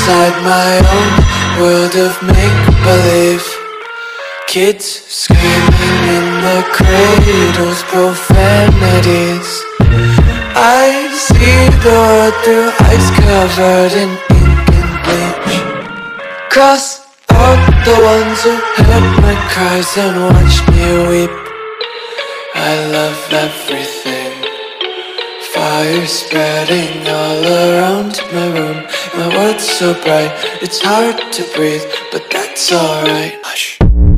inside my own world of make-believe. Kids screaming in the cradles, profanities. I see the world through ice covered in ink and bleach. Cross out the ones who heard my cries and watched me weep. I love everything. Fire spreading all around my room. My world's so bright, it's hard to breathe, but that's alright. Hush.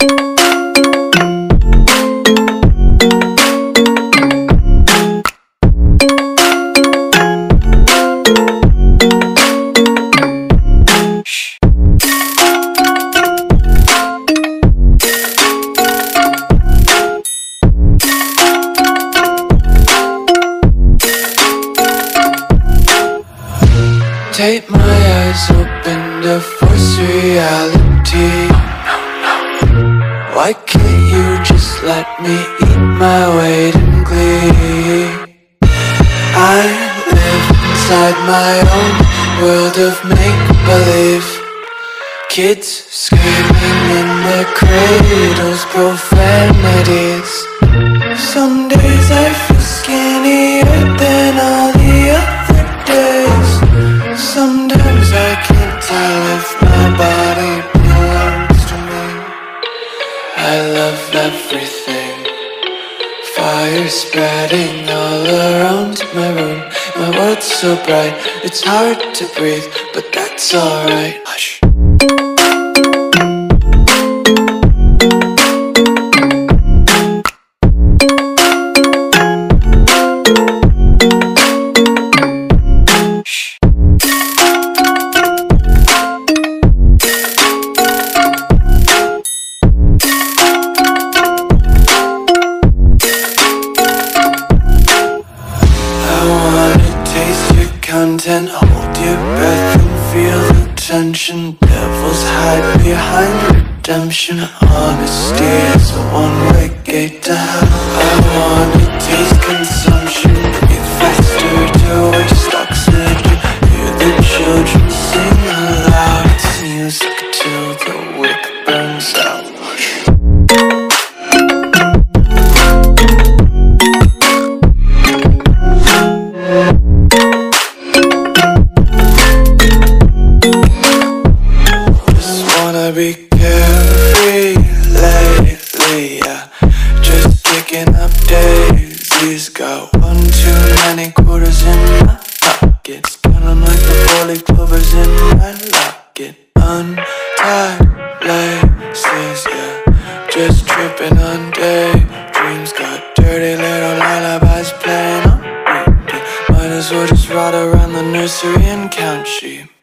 Tape my eyes open to force reality. Why can't you just let me eat my weight in glee? I live inside my own world of make-believe. Kids screaming in their cradles, profanities. Some days I feel skinnier than all the other days. Sometimes I can't tell if my body belongs to me. I love everything. Fire spreading all around my room. My world's so bright, it's hard to breathe, but that's alright. Hush. Content, hold your breath and feel the tension. Devils hide behind redemption. Honesty is a one-way gate to hell. I wanna taste consumption. Breathe faster to waste oxygen. Hear the children sing aloud. It's music till the wick burns out. Be carefree lately, yeah. Just kicking up daisies. Got one too many quarters in my pockets. Counting like the 4-leaf clovers in my locket. Untied laces, yeah. Just tripping on daydreams. Got dirty little lullabies playing on repeat. Might as well just ride around the nursery and count sheep.